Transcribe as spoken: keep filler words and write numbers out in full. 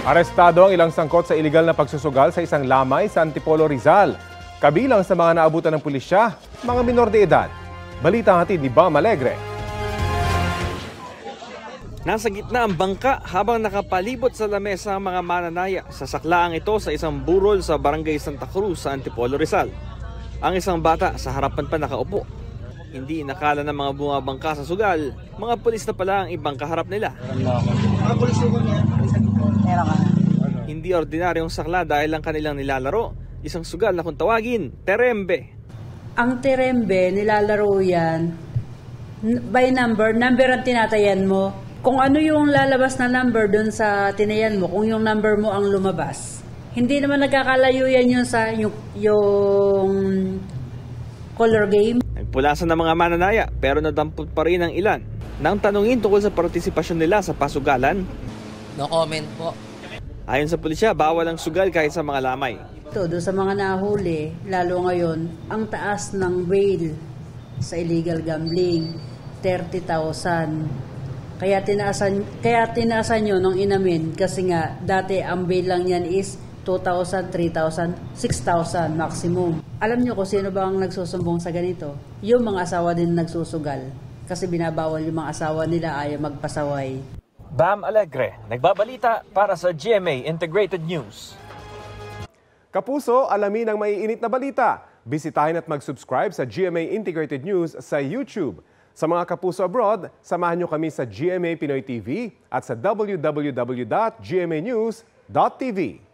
Arestado ang ilang sangkot sa iligal na pagsusugal sa isang lamay sa Antipolo, Rizal. Kabilang sa mga naabutan ng pulisya, mga minor de edad. Balita hatid ni Bam Alegre. Nasa gitna ang bangka habang nakapalibot sa lamesa ang mga mananaya. Sa saklaang ito sa isang burol sa Barangay Santa Cruz sa Antipolo, Rizal. Ang isang bata sa harapan pa nakaupo. Hindi inakala ng mga bumabangka sa sugal, mga pulis na pala ang ibang kaharap nila. Mga pulis ko niya, Hindi ordinaryong sakla dahil ang kanilang nilalaro, isang sugal na kung tawagin, terembe. Ang terembe, nilalaro yan by number, number ang tinatayan mo. Kung ano yung lalabas na number dun sa tinayan mo, kung yung number mo ang lumabas. Hindi naman nagkakalayo yan yun sa yung, yung color game. Nagpulasan ng mga mananaya pero nadampot pa rin ang ilan. Nang tanungin tungkol sa partisipasyon nila sa pasugalan, no comment po. Ayon sa pulisya, bawal ang sugal kahit sa mga lamay. Ito, doon sa mga nahuli, lalo ngayon, ang taas ng bail sa illegal gambling, thirty thousand. Kaya tinaasan, kaya tinaasan nyo nung inamin kasi nga dati ang bail lang yan is two thousand, three thousand, six thousand maximum. Alam nyo kung sino ba ang nagsusumbong sa ganito? Yung mga asawa din nagsusugal kasi binabawal yung mga asawa nila ayaw magpasaway. Bam Alegre, nagbabalita para sa G M A Integrated News. Kapuso, alamin ang maiinit na balita. Bisitahin at mag-subscribe sa G M A Integrated News sa YouTube. Sa mga kapuso abroad, samahan nyo kami sa G M A Pinoy T V at sa w w w dot g m a news dot t v.